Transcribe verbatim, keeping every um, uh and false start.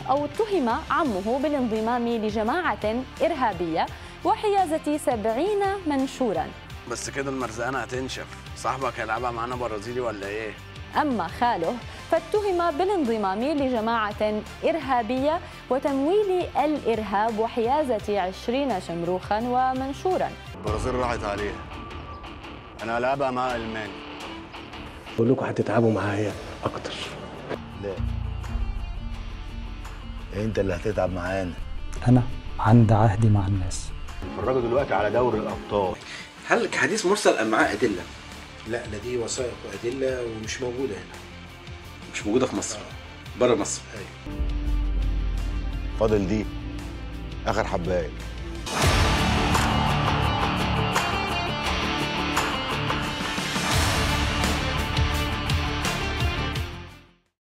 أو اتهم عمه بالانضمام لجماعة إرهابية وحيازة سبعين منشورا. بس كده المرزقانة هتنشف، صاحبك هيلعبها معانا برازيلي ولا ايه؟ أما خاله فاتهم بالانضمام لجماعة إرهابية وتمويل الإرهاب وحيازة عشرين شمروخا ومنشورا. البرازيل راحت عليها، أنا هلعبها مع ألمانيا. بقول لكم هتتعبوا معايا أكتر. لا، أنت اللي هتتعب معانا. أنا عند عهدي مع الناس. اتفرجوا دلوقتي على دوري الأبطال. هل لك حديث مرسل أم معاه أدلة؟ لا، لا دي وثائق وأدلة ومش موجودة هنا. مش موجودة في مصر؟ آه. بره مصر؟ أيوة. فاضل دي آخر حباية.